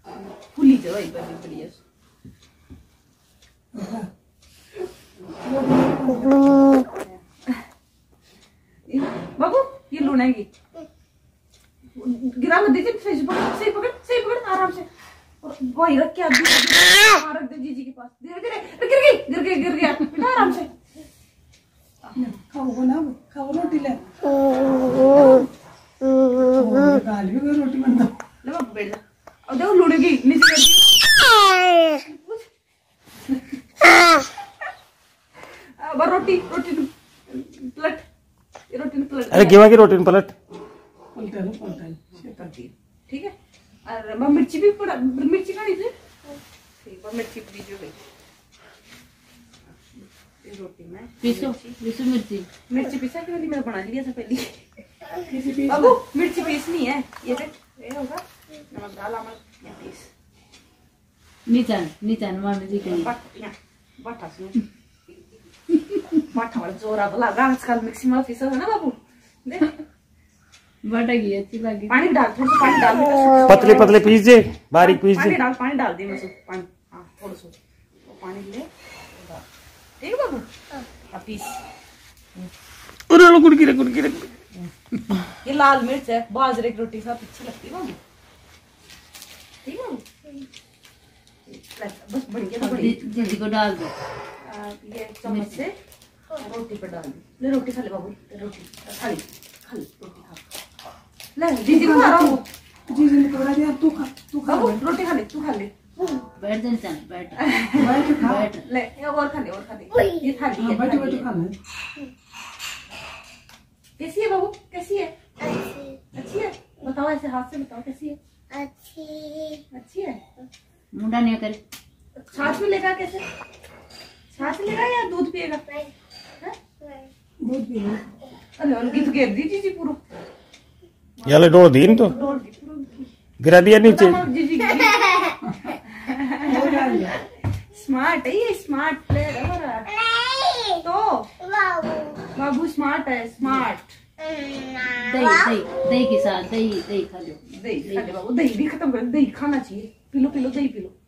Fully जाओ एक बार बढ़िया। बाबू ये लुढ़ाएगी, गिरा मत दीजिए, सही पकड़ आराम से। और वही रख के रख दे जीजी के पास। गिर गया बेटा, आराम से खाओ ना, खाओ रोटी ले। रोटी बन दो ले बाबू, बैठ जा। और देखो लुढ़ेगी नीचे रोटी पलट, रोटी पलट। अरे गेवा की रोटी पलट ठीक है। और मिर्ची भी मिर्ची खानी थी, ठीक है मिर्ची दीजिए भाई। रोटी में पीसो मिर्ची पीसा के मैंने बना लिया था पहले। बाबू मिर्ची पीसनी है, ये होगा नमक डाल या पीस नीचा मामी जी के बाटा वाला जोरा लगा आजकल मिक्सी में पीसा है ना बाबू। बाटा की अच्छी लगी। पानी डाल, थोड़ा सा पानी डाल, पतले पीस दे, बारीक पीस दे। पानी डाल दी मैं पानी, हाँ थोड़ा सा पानी ले, ठीक है बाबू। अब पीस। अरे गुड़की ये लाल मिर्च है, बाजरे की रोटी साथ अच्छी लगती है बाबू, ठीक है बाबू। बस बढ़िया दीदी को डाल दो, ये चम्मच से रोटी पर डाल दे। ले रोटी खा ले बाबू, रोटी खा ले रोटी खा ले। दीदी को खा रहा हूँ, जीजी ने पकड़ा दिया, तू खा रोटी खा ले, तू खा ले। बैठ जा, बैठ ले और खा ले ये खा ली, बैठ खा ले। कैसी है बाबू, कैसी है? अच्छी है। बताओ ऐसे हाथ से बताओ कैसी है? अच्छी है। मुंडा नहीं करे। छाछ में लेगा, कैसे छाछ लेगा या दूध पिएगा? दूध पिएगा। अरे उनकी तो गिर दी जीजी पूरा, याले डोल दीन तो गिरा दिया नीचे। स्मार्ट है ये, स्मार्ट प्लेयर है तो बाबू, स्मार्ट है, स्मार्ट। दही के साथ दही खा लो, दही खा ले बाबू, दही भी खत्म कर, दही खाना चाहिए। पी लो दही पी लो।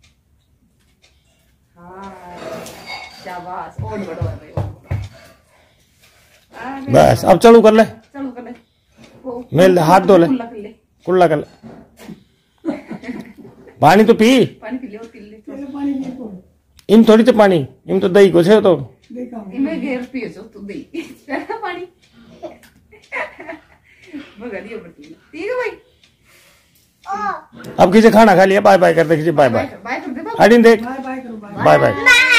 हाँ शाबाश, और बड़ा बस अब चालू कर ले, मैं हाथ धो ले, कुल्ला कर ले। पानी तो पी, पानी पी ले और पी ले इन थोड़ी से पानी, इन तो दही को छे तो इनमें घेर पियो जो तू दही पानी मगर ये बटी, ठीक है भाई। अब किसी खाना खा लिया, बाय बाय कर दे, किसी बाय बाय बाय कर दे बाबू, हटिन देख, बाय बाय।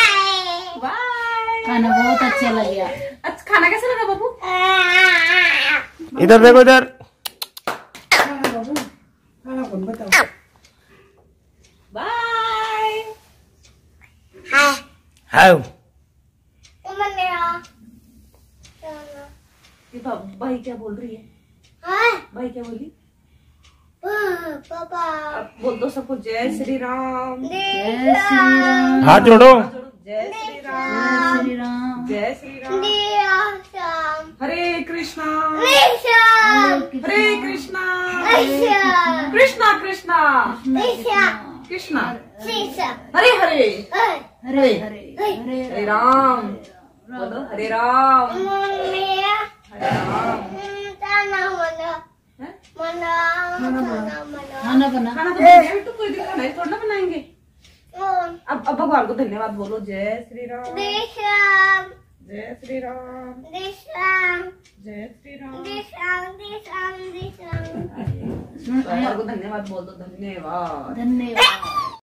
खाना बहुत अच्छा लग गया। अच्छा खाना कैसा लगा बाबू? इधर देखो, इधर बाय। हाउ भाई क्या बोल रही है? भाई क्या बोली? पापा बोल दो सबको जय श्री राम। जय श्री राम। हाथ जोड़ो। जय श्री राम। जय श्री राम। हरे कृष्णा हरे कृष्णा कृष्णा कृष्णा कृष्णा हरे हरे हरे हरे हरे राम। बोलो हरे राम। हरे राम। खाना बना, खाना तो कोई दिन खाना है, थोड़ा ना बनाएंगे। अब भगवान को धन्यवाद बोलो। जय श्री राम। जय श्री राम। जय श्री राम। भगवान को धन्यवाद बोल दो। धन्यवाद।